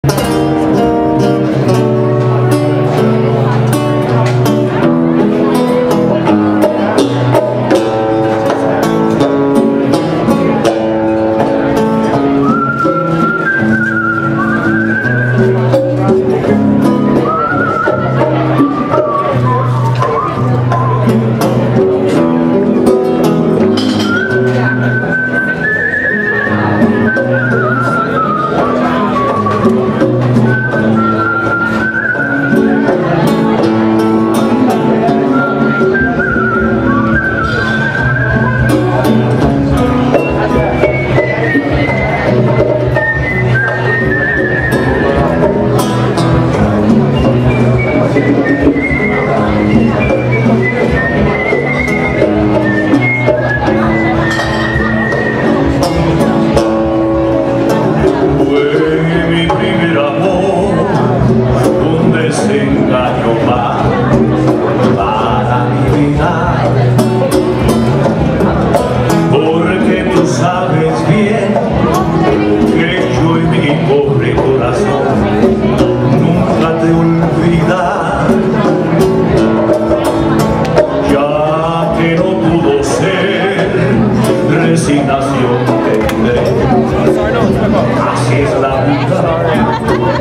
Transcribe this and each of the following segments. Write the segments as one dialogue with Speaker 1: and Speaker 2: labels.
Speaker 1: Así es la vida,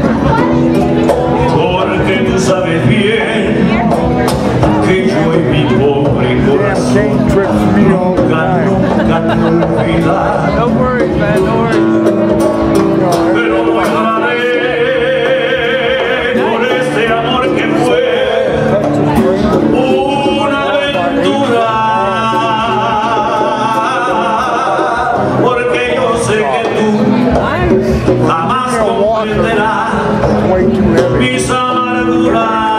Speaker 1: porque tú sabes bien que yo y mi pobre corazón nunca te olvidaré.
Speaker 2: Don't worry, man, don't worry.
Speaker 1: Pero no lloraré por este amor que fue una aventura, porque yo sé que tú jamás comprenderás mis amarguras.